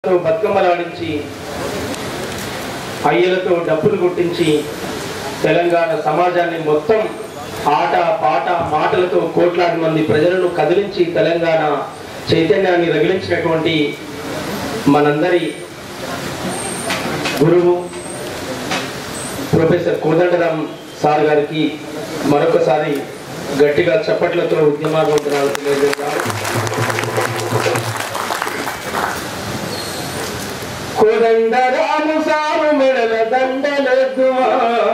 బతుకమ్మలాడించి అయ్యలతో డప్పులు కొట్టించి తెలంగాణ సమాజాన్ని మొత్తం ఆట పాట మాటలతో కోట్లాది మంది ప్రజలను కదిలించి తెలంగాణ చైతన్యాన్ని రగిలించినటువంటి మనందరి గురువు ప్రొఫెసర్ కోదండరామ్ సార్ గారికి మరొకసారి గట్టిగా చప్పట్లతో ఉద్యమాభివందనాలు తెలియజేశారు. కోదండరాము సారు మెడల దండలెద్దుమా,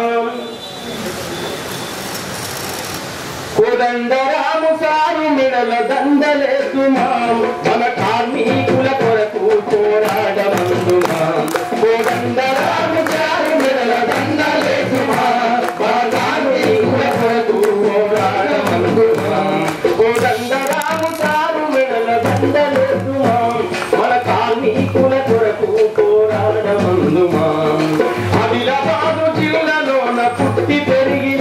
కోదండరాము సారు మెడల దండలెద్దుమా, మన కార్మికుల కొరకు పోరాడమందుమా. కోదండరాము సారు మెడల దండలెద్దుమా, మన కార్మికుల కొరకు పోరాడమందుమా. కోదండరాము సారు మెడల దండలెద్దుమా, మన కార్మికుల కొరకు పోరాడమందుమా. ఆదిలాబాదు జిల్లాలోన పుట్టి పెరిగిన,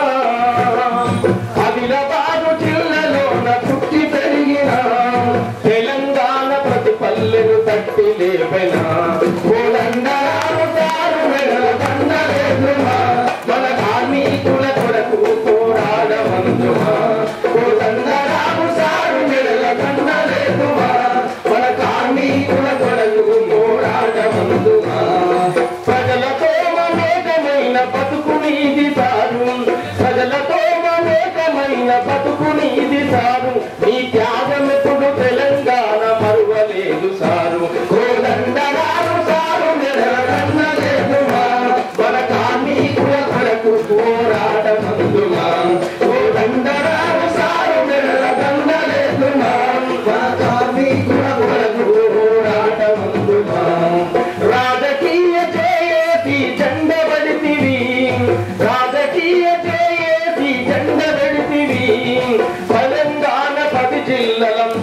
ఆదిలాబాదు జిల్లాలోన పుట్టి పెరిగిన, తెలంగాణ ప్రతి పల్లెను తట్టి లేపెన. కోదండరాము సారు మెడల దండలెద్దుమా, మన కార్మికుల కొరకు పోరాడమందుమా. కోదండరాము సారు మెడల దండలెద్దుమా, మన కార్మికుల కొరకు పోరాడమందుమా. ప్రజలతో మమేకమైన బతుకు నీది సారు, ప్రజలతో మమేకమైన బతుకు నీది సారు, నీ త్యాగం ఎప్పుడు తెలంగాణ మరువలేదు సారు. కోదండరాము సారు మెడల దండలెద్దుమా, మన కార్మికుల కొరకు పోరాడమందుమా. కోదండరాము సారు మెడల దండలెద్దుమా, మన కార్మికుల కొరకు పోరాడమందుమా. రాజకీయ చేసి జెండబడితివి, రాజకీయ చేసి జెండబడితివి, తెలంగాణ 10 జిల్లాలం,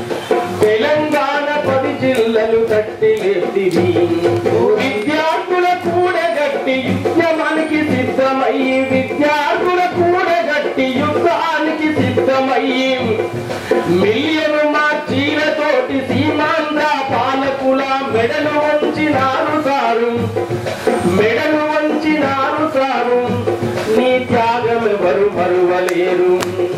తెలంగాణ 10 జిల్లాలు తట్టి లేతివి. విద్యార్థుల కూడగట్టి యుద్ధమానికి సిద్ధమయ్యి, విద్యార్థుల కూడగట్టి యుద్ధానికి సిద్ధమయ్యి, మిలియను మార్చీలతోటి సీమాంధ్ర పాలకుల మెడలు వంచినారు సారు, మెడలు వంచినారు సారు, నీ త్యాగం ఎవరు మరువలేరు.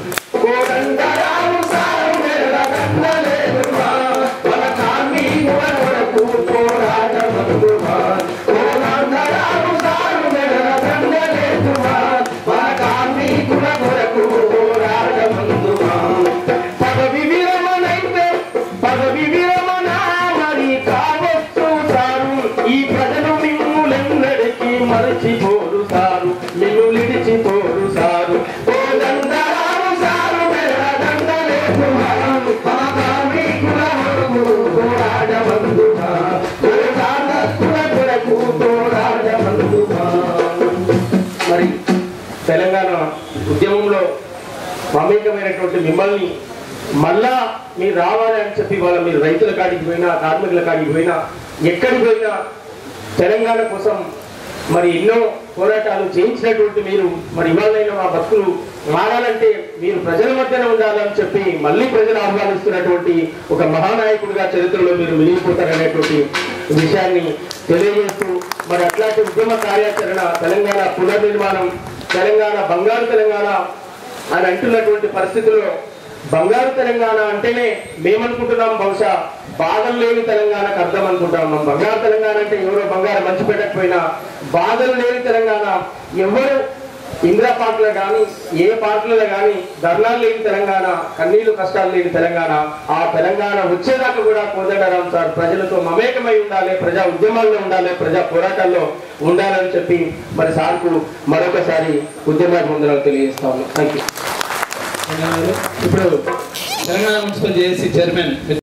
కోదండరాము సారు మెడల దండలెద్దుమా, మన కార్మికుల కొరకు పోరాడమందుమా. కోదండరాము సారు మెడల దండలెద్దుమా, మన కార్మికుల కొరకు పోరాడమందుమా. పదవి విరమణైతే పదవి విరమణ మరి కావచ్చు సారు, ఈ ప్రజలు మిమ్ములెన్నడికి మరచిపోరు సారు, మిమ్ములిడిచిపోరు సారు. కోదండరాము సారు మెడల దండలెద్దుమా, మన కార్మికుల కొరకు పోరాడమందుమా. కోదండకుల కొరకు పోరాడమందుమా. మరి తెలంగాణ ఉద్యమంలో మమేకమైనటువంటి మిమ్మల్ని మళ్ళా మీరు రావాలి అని చెప్పి వాళ్ళ మీరు రైతుల కాడికి పోయినా, కార్మికుల కాడికి పోయినా, ఎక్కడికి పోయినా తెలంగాణ కోసం మరి ఎన్నో పోరాటాలు చేయించినటువంటి మీరు మరి ఇవాళైనా మా బతుకులు మారాలంటే మీరు ప్రజల మధ్యన ఉండాలని చెప్పి మళ్ళీ ప్రజలు ఆహ్వానిస్తున్నటువంటి ఒక మహానాయకుడిగా చరిత్రలో మీరు మిగిలిపోతారనేటువంటి విషయాన్ని తెలియజేస్తూ మరి అట్లాంటి ఉద్యమ కార్యాచరణ, తెలంగాణ పునర్నిర్మాణం, తెలంగాణ బంగారు తెలంగాణ అని అంటున్నటువంటి పరిస్థితుల్లో బంగారు తెలంగాణ అంటేనే మేమనుకుంటున్నాం బహుశా బాధలు లేని తెలంగాణకు అర్థం అనుకుంటా ఉన్నాం. బంగారు తెలంగాణ అంటే ఎవరో బంగారం మంచి పెట్టకపోయినా బాధలు లేని తెలంగాణ, ఎవరు ఇందిరా పార్కులో కానీ ఏ పార్కులలో కానీ ధర్నాలు లేని తెలంగాణ, కన్నీళ్లు కష్టాలు లేని తెలంగాణ. ఆ తెలంగాణ వచ్చేదాకా కూడా కోదండరామ్ సార్ ప్రజలతో మమేకమై ఉండాలి, ప్రజా ఉద్యమాల్లో ఉండాలి, ప్రజా పోరాటాల్లో ఉండాలని చెప్పి మరి సార్కు మరొకసారి ఉద్యమాభివందనాలు తెలియజేస్తాము. Thank you. ఇప్పుడు తెలంగాణ మున్సిపల్ జేఏసీ చైర్మన్